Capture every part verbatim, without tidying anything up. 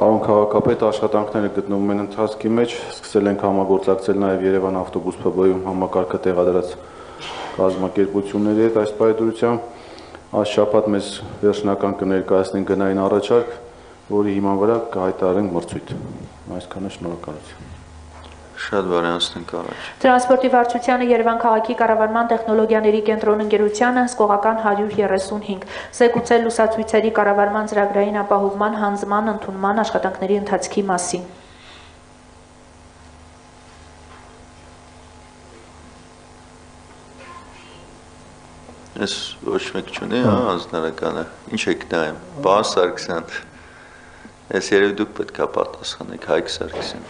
Պարոն քաղաքապետ, աշխատանքները գտնվում են ընթացքի մեջ, սկսել ենք համագործակցել նաև Երևան ավտոբուս Փ B-ում համակարգը տեղադրած կազմակերպությունների հետ այս պայմանությամբ այս շաբաթ մեզ վերջնական կներկայացնեն գնային առաջարկ, որի հիման վրա կհայտարարենք մրցույթ։ Այսքանը, շնորհակալություն։ Շատ բարենացնենք առաջ։ Տրանսպորտի վարչությանը Երևան քաղաքի կառավարման տեխնոլոգիաների կենտրոն ընկերությանը հսկողական հարյուր երեսունհինգ զեկուցել լուսացույցերի կառավարման ծրագրային ապահովման հանձնման ընդունման աշխատանքների ընթացքի մասին։ Ես ոչ մեկ չունի, հա, անձնարականը։ Ինչ եք նայում։ Պարոն Սարգսյան, ես երևի դուք պետք է պատասխանեք Հայկ Սարգսյան։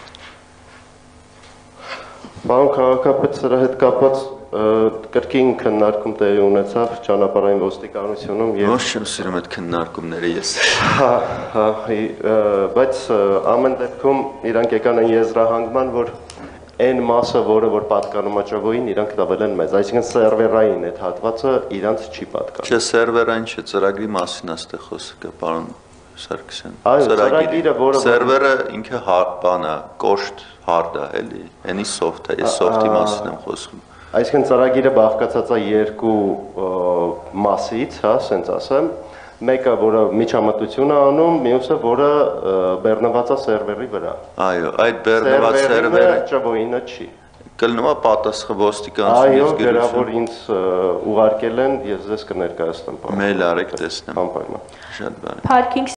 Պարոն քաղաքապետ, սրա հետ կապված կրկին քննարկում տեղի ունեցավ ճանապարհային ոստիկանությունում եւ Ոչ չեմ սիրում այդ քննարկումները ես։ Հա, հա, բայց ամեն դեպքում իրանք եկան այն եզրահանգման, որ այն մասը, որը որ պատկանում է ճոգոյին, իրանք տվել են մեզ, այսինքն սերվերային այդ հատվածը իրանք չի պատկանում։ Չէ, սերվերային չէ, ծրագրի մասին է ստե խոսքը, պարոն Սարգսյան։ Ծրագիրը, որը սերվերը ինքը բան է, կոշտ hard է, էլի, այնի soft է, ես soft-ի մասին եմ խոսում։ Այսինքն ծրագիրը բաղկացած է երկու մասից, հա, ասենց ասեմ, մեկը, որը միջամտություն է անում, մյուսը, որը բեռնված է սերվերի վրա։ Այո, այդ բեռնված սերվերը ճոգոյինը չի։ Կլնում է պատասխան ոստիկանությունից գրություն։ Այո, դրա որ ինձ ուղարկել են, ես ձեզ կներկայացնեմ։ Մեյլ արեք տեսնեմ։ Անպայման։ Շատ բարի։